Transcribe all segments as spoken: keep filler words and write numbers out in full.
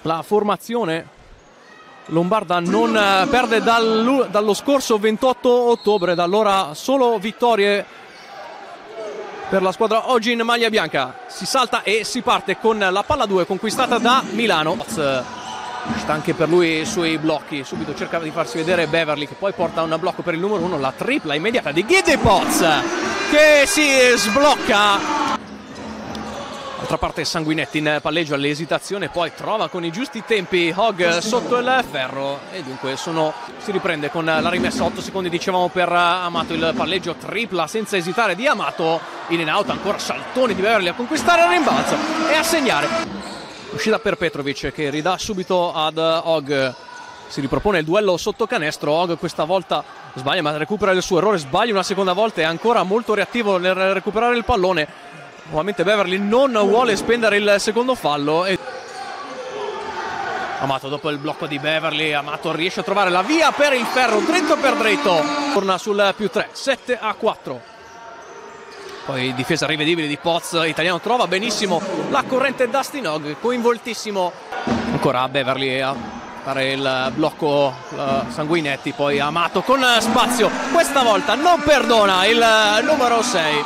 La formazione lombarda non perde dal, dallo scorso ventotto ottobre, da allora solo vittorie per la squadra oggi in maglia bianca. Si salta e si parte con la palla due conquistata da Milano. Sta anche per lui sui blocchi, subito cerca di farsi vedere Beverly, che poi porta un blocco per il numero uno, la tripla immediata di Gide Potts che si sblocca. D'altra parte Sanguinetti in palleggio all'esitazione, poi trova con i giusti tempi Hogg sotto il ferro e dunque sono, si riprende con la rimessa. Otto secondi dicevamo per Amato, il palleggio tripla senza esitare di Amato, in and out, ancora saltoni di Beverly a conquistare il rimbalzo e a segnare. Uscita per Petrovic che ridà subito ad Hogg, si ripropone il duello sotto canestro. Hogg questa volta sbaglia ma recupera il suo errore, sbaglia una seconda volta, è ancora molto reattivo nel recuperare il pallone. Nuovamente Beverly non vuole spendere il secondo fallo e Amato dopo il blocco di Beverly, Amato riesce a trovare la via per il ferro, dritto per dritto, torna sul più tre, sette a quattro. Poi difesa rivedibile di Potts, Italiano trova benissimo la corrente Dustin Hogg, coinvoltissimo ancora Beverly a fare il blocco uh, Sanguinetti, poi Amato con spazio, questa volta non perdona il numero sei.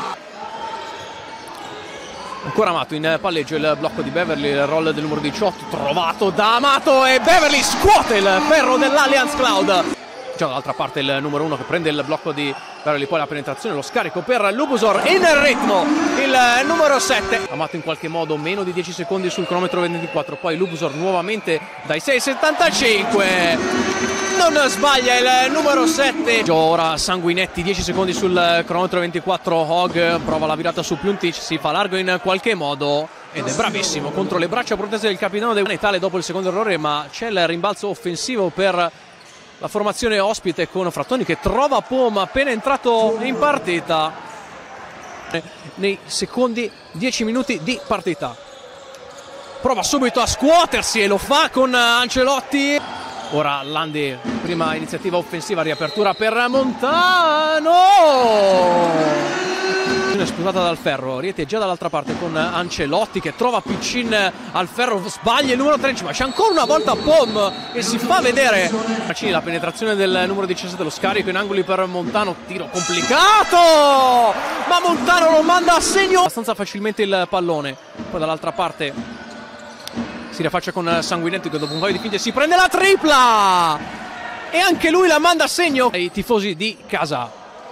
Ancora Amato in palleggio, il blocco di Beverly, il roll del numero diciotto trovato da Amato e Beverly scuote il ferro dell'Allianz Cloud. Già dall'altra parte il numero uno che prende il blocco di Beverly, poi la penetrazione, lo scarico per Lubusor, in ritmo il numero sette. Amato in qualche modo meno di dieci secondi sul cronometro ventiquattro, poi Lubusor nuovamente dai sei settantacinque. Non sbaglia il numero sette. Ora Sanguinetti, dieci secondi sul cronometro ventiquattro. Hogg prova la virata su Pjuntic, si fa largo in qualche modo ed è bravissimo contro le braccia protese del capitano dei Monetale dopo il secondo errore, ma c'è il rimbalzo offensivo per la formazione ospite con Frattoni che trova Pom appena entrato in partita nei secondi dieci minuti di partita. Prova subito a scuotersi e lo fa con Ancelotti. Ora Landi, prima iniziativa offensiva, riapertura per Montano, sputata dal ferro. Rieti è già dall'altra parte con Ancelotti che trova Piccin al ferro, sbaglia il numero tredici, ma c'è ancora una volta Pom che si fa vedere. La penetrazione del numero diciassette, lo scarico in angoli per Montano, tiro complicato, ma Montano lo manda a segno abbastanza facilmente il pallone. Poi dall'altra parte si rifaccia con Sanguinetti che dopo un paio di finte si prende la tripla e anche lui la manda a segno ai tifosi di casa.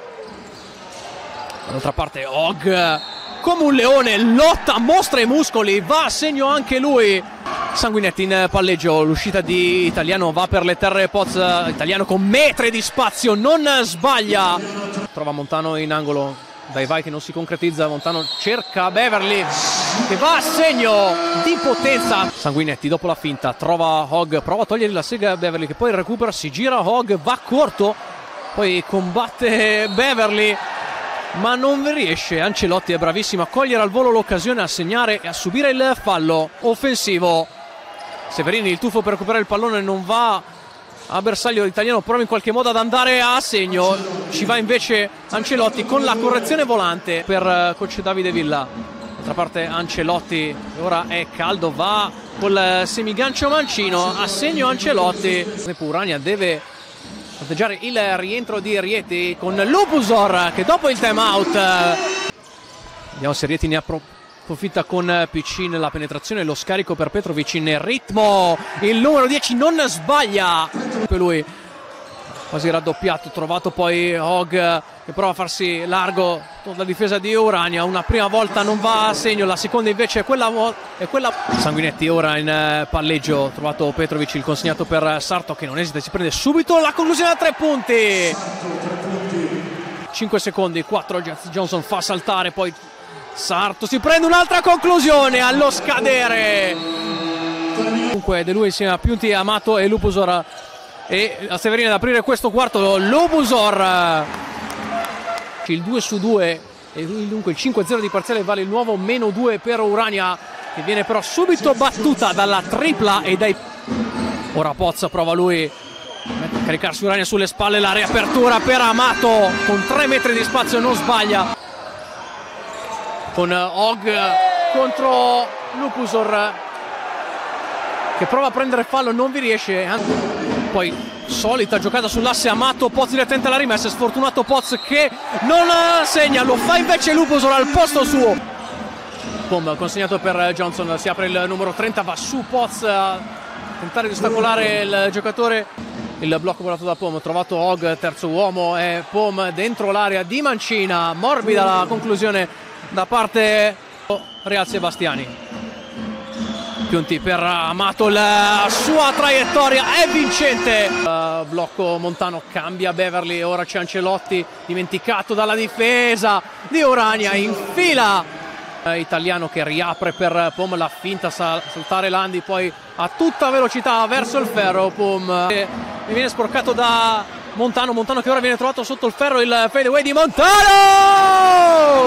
Dall'altra parte Hogg come un leone lotta, mostra i muscoli, va a segno anche lui. Sanguinetti in palleggio, l'uscita di Italiano va per le terre Potts, Italiano con metri di spazio, non sbaglia, trova Montano in angolo, dai vai che non si concretizza, Montano cerca Beverly che va a segno di potenza. Sanguinetti dopo la finta trova Hogg, prova a togliere la sega a Beverly che poi recupera, si gira Hogg, va corto, poi combatte Beverly ma non riesce. Ancelotti è bravissimo a cogliere al volo l'occasione, a segnare e a subire il fallo offensivo. Severini, il tuffo per recuperare il pallone non va a bersaglio, l'Italiano prova in qualche modo ad andare a segno, ci va invece Ancelotti con la correzione volante per coach Davide Villa. D'altra parte Ancelotti, ora è caldo, va col semigancio mancino, a segno Ancelotti. Urania deve fronteggiare il rientro di Rieti con Lubusor che dopo il time out, vediamo se Rieti ne approfitta con Piccin, la penetrazione e lo scarico per Petrovic in ritmo, il numero dieci non sbaglia, per lui quasi raddoppiato, trovato poi Hogg che prova a farsi largo con la difesa di Urania, una prima volta non va a segno, la seconda invece è quella, è quella. Sanguinetti ora in palleggio, trovato Petrovic, il consegnato per Sarto che non esita, si prende subito la conclusione a tre punti. cinque secondi, quattro, Johnson fa saltare, poi Sarto si prende un'altra conclusione allo scadere. Comunque De lui insieme a Pjuntic, Amato e Lubusor e a Severini ad aprire questo quarto. Lubusor, il due su due e dunque il cinque a zero di parziale vale il nuovo meno due per Urania che viene però subito battuta dalla tripla e dai. Ora Potts prova lui a caricarsi Urania sulle spalle, la riapertura per Amato con tre metri di spazio, non sbaglia, con Hogg contro Lubusor. che prova a prendere fallo, non vi riesce. Poi solita giocata sull'asse Amato, Pozzi attenta alla rimessa, sfortunato Poz che non segna, lo fa invece Luposola al posto suo. Pom consegnato per Johnson, si apre il numero trenta, va su Poz a tentare di ostacolare il giocatore. Il blocco volato da Pom, trovato Og, terzo uomo, e Pom dentro l'area di Mancina, morbida la conclusione da parte Real Sebastiani. Piunti per Amato, la sua traiettoria è vincente. Uh, blocco Montano, cambia Beverly, ora c'è Ancelotti, dimenticato dalla difesa di Urania, in fila uh, Italiano che riapre per Pom, la finta, sal saltare Landi, poi a tutta velocità verso il ferro. Pom e viene sporcato da Montano, Montano che ora viene trovato sotto il ferro, il fade away di Montano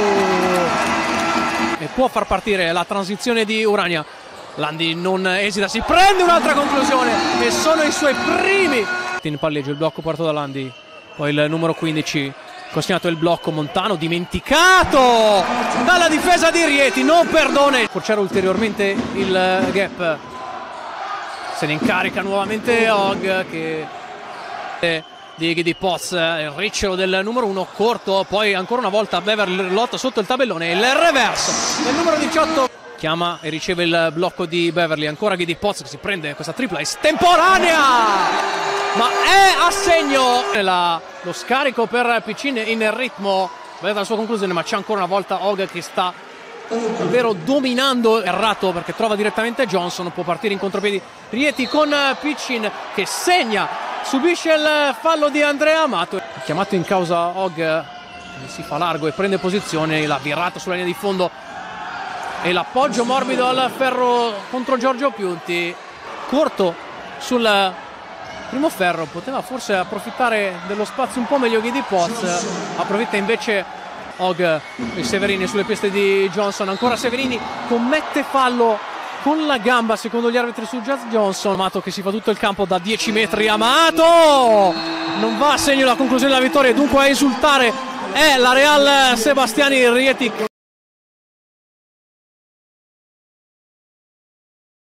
e può far partire la transizione di Urania. Landi non esita, si prende un'altra conclusione e sono i suoi primi. In palleggio il blocco portato da Landi, poi il numero quindici, consegnato il blocco Montano, dimenticato dalla difesa di Rieti, non perdone. Forciare ulteriormente il gap, se ne incarica nuovamente Og che di Gidi Poz, il ricciolo del numero uno corto, poi ancora una volta Beverly lotta sotto il tabellone, il reverso del numero diciotto. Chiama e riceve il blocco di Beverly, ancora Gidi Poz che si prende questa tripla estemporanea, ma è a segno. La, lo scarico per Piccin in ritmo, vedete la sua conclusione, ma c'è ancora una volta Og che sta davvero dominando, errato perché trova direttamente Johnson, può partire in contropiedi Rieti con Piccin che segna, subisce il fallo di Andrea Amato, chiamato in causa Og, si fa largo e prende posizione, la virata sulla linea di fondo e l'appoggio morbido al ferro contro Giorgio Piunti, corto sul primo ferro, poteva forse approfittare dello spazio un po' meglio Gidi Poz, approfitta invece Og e Severini sulle piste di Johnson, ancora Severini commette fallo con la gamba secondo gli arbitri su Jazz Johnson. Amato che si fa tutto il campo da dieci metri, Amato non va a segno la conclusione della vittoria e dunque a esultare è la Real Sebastiani. Rieti